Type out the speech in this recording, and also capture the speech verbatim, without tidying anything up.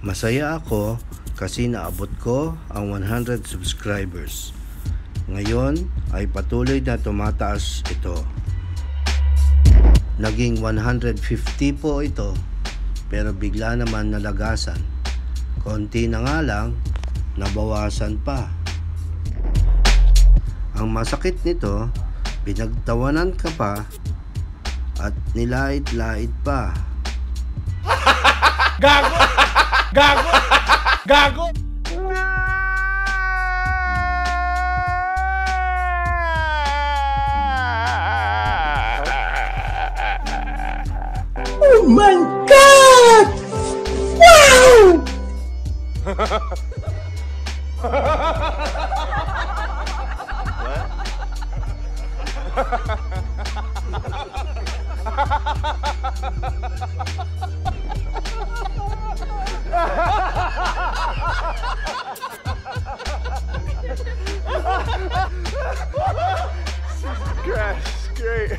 Masaya ako kasi naabot ko ang one hundred subscribers. Ngayon ay patuloy na tumataas ito. Naging one hundred fifty po ito, pero bigla naman nalagasan. Konti na nga lang, nabawasan pa. Ang masakit nito, pinagtawanan ka pa at nilait-lait pa. Gago! Gago! Gago! Oh my God! Wow! Gosh, great.